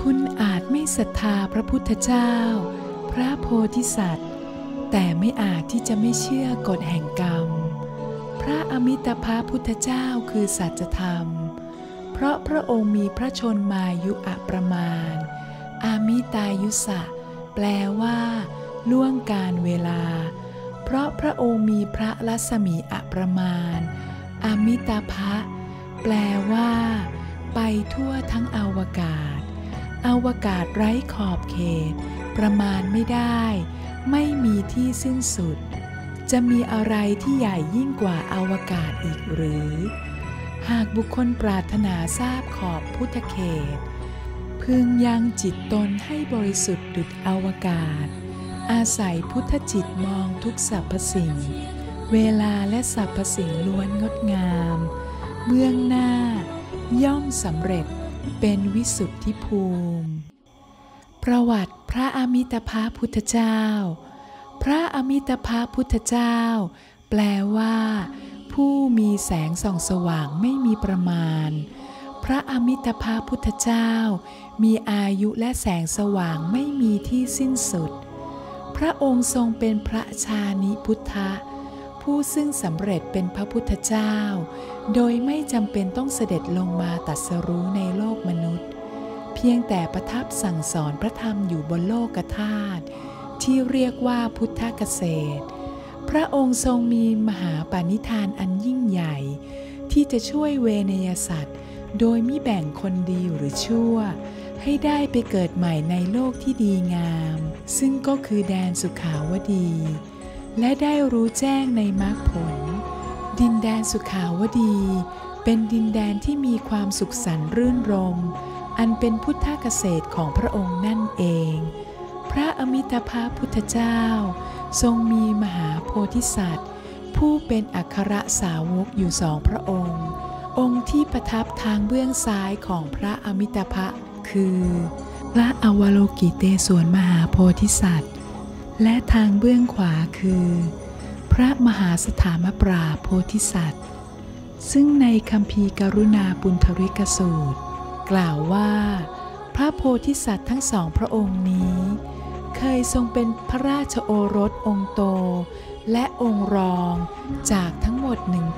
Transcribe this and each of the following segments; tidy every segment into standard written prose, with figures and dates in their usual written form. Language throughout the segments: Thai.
คุณอาจไม่ศรัทธาพระพุทธเจ้าพระโพธิสัตว์แต่ไม่อาจที่จะไม่เชื่อกฎแห่งกรรมพระอมิตภพุทธเจ้าคือสัจธรรมเพราะพระองค์มีพระชนมายุอประมาณอามิตายุสะแปลว่าล่วงการเวลาเพราะพระองค์มีพระรัศมีอประมาณอามิตาภะแปลว่าไปทั่วทั้งอวกาศอวกาศไร้ขอบเขตประมาณไม่ได้ไม่มีที่สิ้นสุดจะมีอะไรที่ใหญ่ยิ่งกว่าอวกาศอีกหรือหากบุคคลปรารถนาทราบขอบพุทธเขตพึงยังจิตตนให้บริสุทธิ์ดุจอวกาศอาศัยพุทธจิตมองทุกสรรพสิ่งเวลาและสรรพสิ่งล้วนงดงามเบื้องหน้าย่อมสำเร็จเป็นวิสุทธิภูมิประวัติพระอมิตภพุทธเจ้าพระอมิตภพุทธเจ้าแปลว่าผู้มีแสงส่องสว่างไม่มีประมาณพระอมิตภพุทธเจ้ามีอายุและแสงสว่างไม่มีที่สิ้นสุดพระองค์ทรงเป็นพระชานิพุทธะผู้ซึ่งสำเร็จเป็นพระพุทธเจ้าโดยไม่จำเป็นต้องเสด็จลงมาตรัสรู้ในโลกมนุษย์เพียงแต่ประทับสั่งสอนพระธรรมอยู่บนโลกธาตุที่เรียกว่าพุทธเกษตรพระองค์ทรงมีมหาปณิธานอันยิ่งใหญ่ที่จะช่วยเวนยสัตว์โดยมิแบ่งคนดีหรือชั่วให้ได้ไปเกิดใหม่ในโลกที่ดีงามซึ่งก็คือแดนสุขาวดีและได้รู้แจ้งในมรรคผลดินแดนสุขาวดีเป็นดินแดนที่มีความสุขสันต์รื่นรมอันเป็นพุทธเกษตรของพระองค์นั่นเองพระอมิตภพุทธเจ้าทรงมีมหาโพธิสัตว์ผู้เป็นอัครสาวกอยู่สองพระองค์องค์ที่ประทับทางเบื้องซ้ายของพระอมิตภคือพระอวโลกิเตศวรมหาโพธิสัตว์และทางเบื้องขวาคือพระมหาสถามปราโพธิสัตว์ซึ่งในคัมภีร์กรุณาปุณธริกสูตรกล่าวว่าพระโพธิสัตว์ทั้งสองพระองค์นี้เคยทรงเป็นพระราชโอรสองค์โตและองค์รองจากทั้งหมด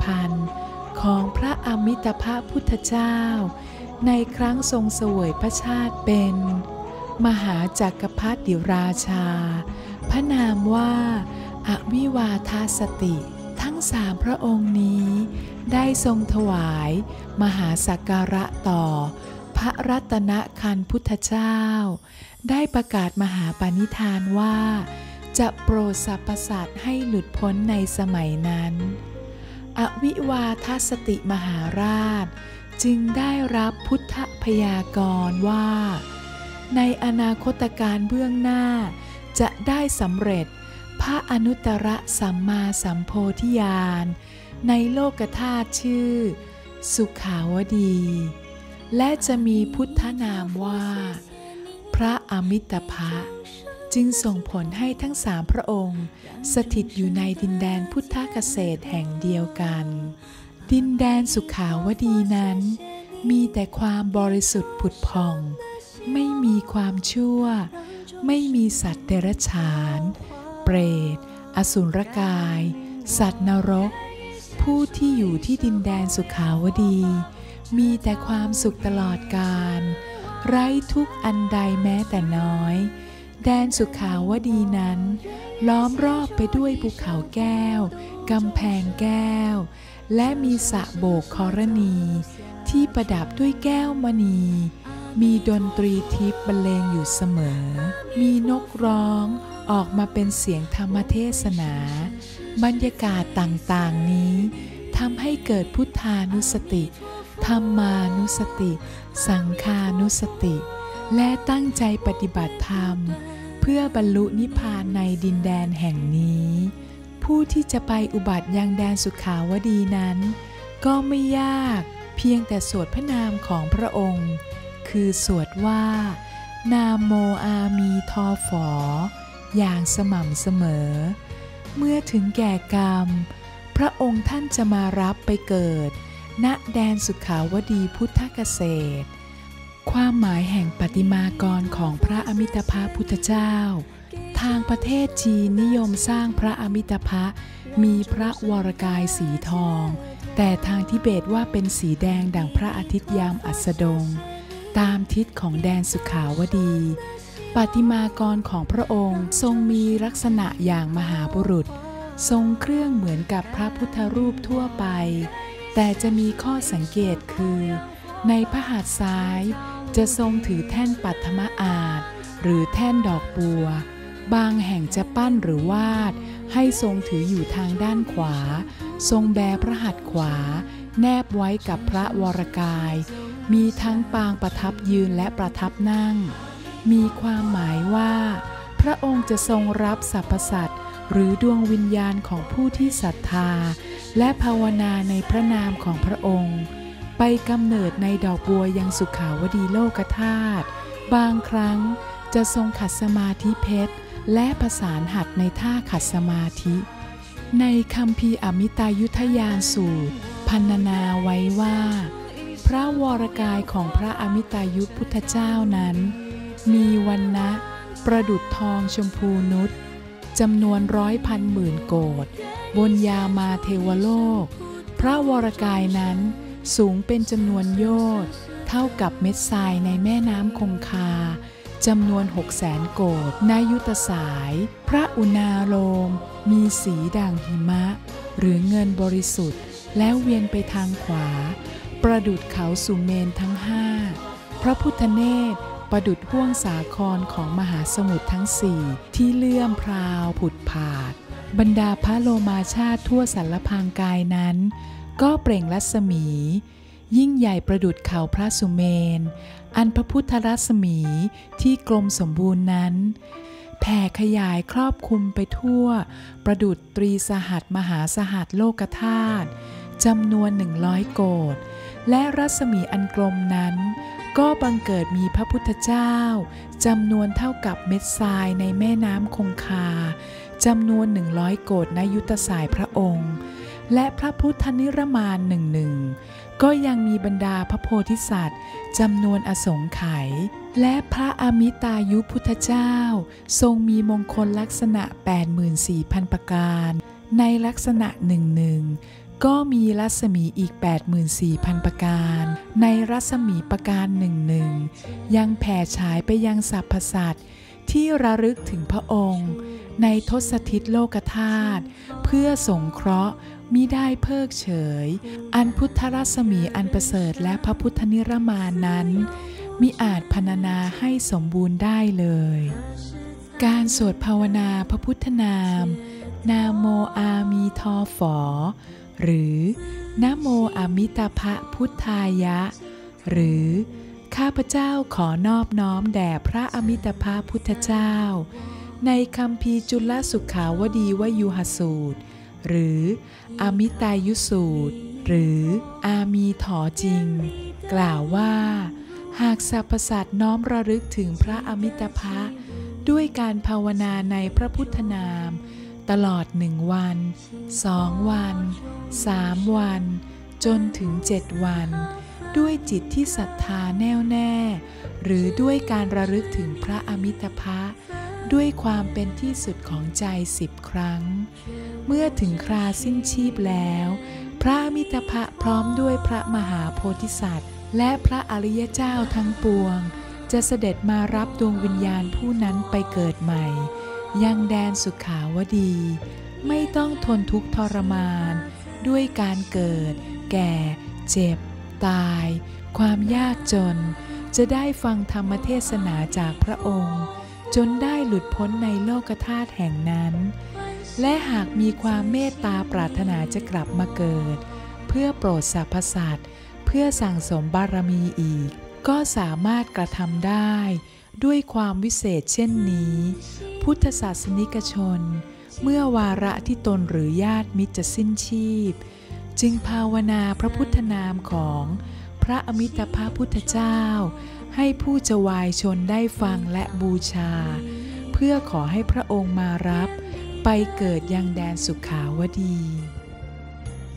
1,000 ของพระอมิตภพุทธเจ้าในครั้งทรงเสวยพระชาติเป็นมหาจักรพรรดิราชาพระนามว่าอวิวาทสติทั้งสามพระองค์นี้ได้ทรงถวายมหาสักการะต่อพระรัตนคันพุทธเจ้าได้ประกาศมหาปณิธานว่าจะโปรดสรรพสัตว์ให้หลุดพ้นในสมัยนั้นอวิวาทสติมหาราชจึงได้รับพุทธพยากรณ์ว่าในอนาคตการเบื้องหน้าจะได้สำเร็จพระอนุตตรสัมมาสัมโพธิญาณในโลกธาตุชื่อสุขาวดีและจะมีพุทธนามว่าพระอมิตภะจึงส่งผลให้ทั้งสามพระองค์สถิตอยู่ในดินแดนพุทธเกษตรแห่งเดียวกันดินแดนสุขาวดีนั้นมีแต่ความบริสุทธิ์ผุดผ่องไม่มีความชั่วไม่มีสัตว์เดรัจฉานเปรตอสุรกายสัตว์นรกผู้ที่อยู่ที่ดินแดนสุขาวดีมีแต่ความสุขตลอดกาลไร้ทุกข์อันใดแม้แต่น้อยแดนสุขาวดีนั้นล้อมรอบไปด้วยภูเขาแก้วกำแพงแก้วและมีสระโบกธรณีที่ประดับด้วยแก้วมณีมีดนตรีทิพย์บรรเลงอยู่เสมอมีนกร้องออกมาเป็นเสียงธรรมเทศนาบรรยากาศต่างๆนี้ทำให้เกิดพุทธานุสติธรรมานุสติสังฆานุสติและตั้งใจปฏิบัติธรรมเพื่อบรรลุนิพพานในดินแดนแห่งนี้ผู้ที่จะไปอุบัติยังแดนสุขาวดีนั้นก็ไม่ยากเพียงแต่สวดพระนามของพระองค์คือสวดว่านะโมอามีทอฝออย่างสม่ำเสมอเมื่อถึงแก่กรรมพระองค์ท่านจะมารับไปเกิดณแดนสุขาวดีพุทธเกษตรความหมายแห่งประติมากรของพระอมิตภพุทธเจ้าทางประเทศจีนนิยมสร้างพระอมิตภมีพระวรกายสีทองแต่ทางทิเบตว่าเป็นสีแดงดั่งพระอาทิตย์ยามอัสดงตามทิศของแดนสุขาวดีประติมากรของพระองค์ทรงมีลักษณะอย่างมหาบุรุษทรงเครื่องเหมือนกับพระพุทธรูปทั่วไปแต่จะมีข้อสังเกตคือในพระหัตถ์ซ้ายจะทรงถือแท่นปัฐมอาสน์หรือแท่นดอกบัวบางแห่งจะปั้นหรือวาดให้ทรงถืออยู่ทางด้านขวาทรงแบพระหัตถ์ขวาแนบไว้กับพระวรกายมีทั้งปางประทับยืนและประทับนั่งมีความหมายว่าพระองค์จะทรงรับสรรพสัตว์หรือดวงวิญญาณของผู้ที่ศรัทธาและภาวนาในพระนามของพระองค์ไปกำเนิดในดอกบัวยังสุขาวดีโลกธาตุบางครั้งจะทรงขัดสมาธิเพชรและประสานหัตถ์ในท่าขัดสมาธิในคัมภีร์อมิตายุทยานสูตรพรรณนาไว้ว่าพระวรกายของพระอมิตายุพุทธเจ้านั้นมีวรรณะประดุจทองชมพูนุชจำนวน100,000,000 โกฏบนยามาเทวโลกพระวรกายนั้นสูงเป็นจำนวนโยชน์เท่ากับเม็ดทรายในแม่น้ำคงคาจำนวน600,000 โกฏนายุตสายพระอุณาโลมมีสีด่างหิมะหรือเงินบริสุทธิ์แล้วเวียนไปทางขวาประดุจเขาสุเมนทั้ง5พระพุทธเนตรประดุจห้วงสาครของมหาสมุทรทั้ง4ที่เลื่อมพราวผุดผาดบรรดาพระโลมาชาติทั่วสารพางกายนั้นก็เปล่งรัศมียิ่งใหญ่ประดุจเขาพระสุเมนอันพระพุทธรัศมีที่กลมสมบูรณ์นั้นแผ่ขยายครอบคลุมไปทั่วประดุจตรีสหัสมหาสหัสโลกธาตุจำนวน100 โกฏและรัศมีอันกลมนั้นก็บังเกิดมีพระพุทธเจ้าจำนวนเท่ากับเม็ดทรายในแม่น้ำคงคาจำนวน100 โกฏนายุตสายพระองค์และพระพุทธนิรมานหนึ่งก็ยังมีบรรดาพระโพธิสัตว์จำนวนอสงไขยและพระอมิตายุพุทธเจ้าทรงมีมงคลลักษณะ 84,000 ประการในลักษณะหนึ่งก็มีรัศมีอีก 84,000 ประการในรัศมีประการหนึ่งยังแผ่ฉายไปยังสรรพสัตว์ที่ระลึกถึงพระองค์ในทศทิศโลกธาตุเพื่อสงเคราะห์มิได้เพิกเฉยอันพุทธรัศมีอันประเสริฐและพระพุทธนิรมานนั้นมิอาจพรรณนาให้สมบูรณ์ได้เลยการสวดภาวนาพระพุทธนามนะโมอามีทอฝอหรือนะโมอมิตภพุทธายะหรือข้าพเจ้าขอนอบน้อมแด่พระอมิตภพุทธเจ้าในคัมภีร์จุลสุขาวดีวยุหสูตรหรืออมิตายุสูตรหรืออามีถอจริงกล่าวว่าหากสรรพสัตว์น้อมระลึกถึงพระอมิตภะด้วยการภาวนาในพระพุทธนามตลอด1 วัน2 วัน3 วันจนถึง7 วันด้วยจิตที่ศรัทธาแน่วแน่หรือด้วยการระลึกถึงพระอมิตภะด้วยความเป็นที่สุดของใจ10 ครั้งเมื่อถึงคราสิ้นชีพแล้วพระอมิตภะพร้อมด้วยพระมหาโพธิสัตว์และพระอริยเจ้าทั้งปวงจะเสด็จมารับดวงวิญญาณผู้นั้นไปเกิดใหม่ยังแดนสุขาวดีไม่ต้องทนทุกข์ทรมานด้วยการเกิดแก่เจ็บตายความยากจนจะได้ฟังธรรมเทศนาจากพระองค์จนได้หลุดพ้นในโลกธาตุแห่งนั้นและหากมีความเมตตาปรารถนาจะกลับมาเกิดเพื่อโปรดสรรพสัตว์เพื่อสั่งสมบารมีอีกก็สามารถกระทำได้ด้วยความวิเศษเช่นนี้พุทธศาสนิกชนเมื่อวาระที่ตนหรือญาติมิตรจะสิ้นชีพจึงภาวนาพระพุทธนามของพระอมิตภพุทธเจ้าให้ผู้จะวายชนได้ฟังและบูชาเพื่อขอให้พระองค์มารับไปเกิดยังแดนสุขาวดี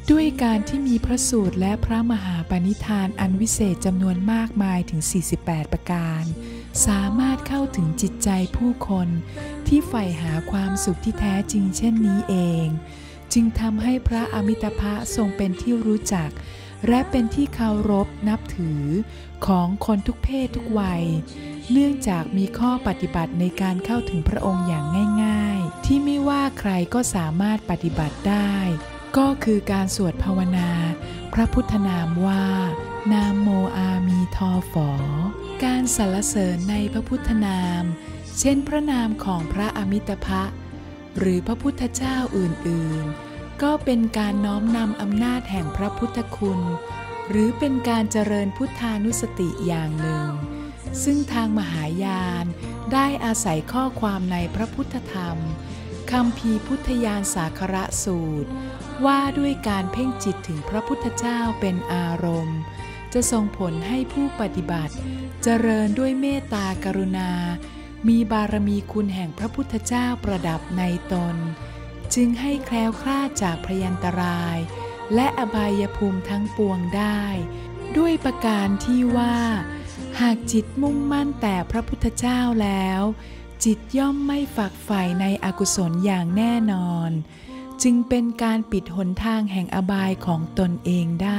ด้วยการที่มีพระสูตรและพระมหาปณิธานอันวิเศษจำนวนมากมายถึง48ประการสามารถเข้าถึงจิตใจผู้คนที่ใฝ่หาความสุขที่แท้จริงเช่นนี้เองจึงทำให้พระอมิตภะทรงเป็นที่รู้จักและเป็นที่เคารพนับถือของคนทุกเพศทุกวัยเนื่องจากมีข้อปฏิบัติในการเข้าถึงพระองค์อย่างง่ายๆที่ไม่ว่าใครก็สามารถปฏิบัติได้ก็คือการสวดภาวนาพระพุทธนามว่านะโมอามีทอฝอการสรรเสริญในพระพุทธนามเช่นพระนามของพระอมิตภะหรือพระพุทธเจ้าอื่นๆก็เป็นการน้อมนำอำนาจแห่งพระพุทธคุณหรือเป็นการเจริญพุทธานุสติอย่างหนึ่งซึ่งทางมหายานได้อาศัยข้อความในพระพุทธธรรมคัมภีร์พุทธญาณสาคระสูตรว่าด้วยการเพ่งจิตถึงพระพุทธเจ้าเป็นอารมณ์จะส่งผลให้ผู้ปฏิบัติเจริญด้วยเมตตากรุณามีบารมีคุณแห่งพระพุทธเจ้าประดับในตนจึงให้แคล้วคลาดจากพยันตรายและอบายภูมิทั้งปวงได้ด้วยประการที่ว่าหากจิตมุ่งมั่นแต่พระพุทธเจ้าแล้วจิตย่อมไม่ฝักใฝ่ในอกุศลอย่างแน่นอนจึงเป็นการปิดหนทางแห่งอบายของตนเองได้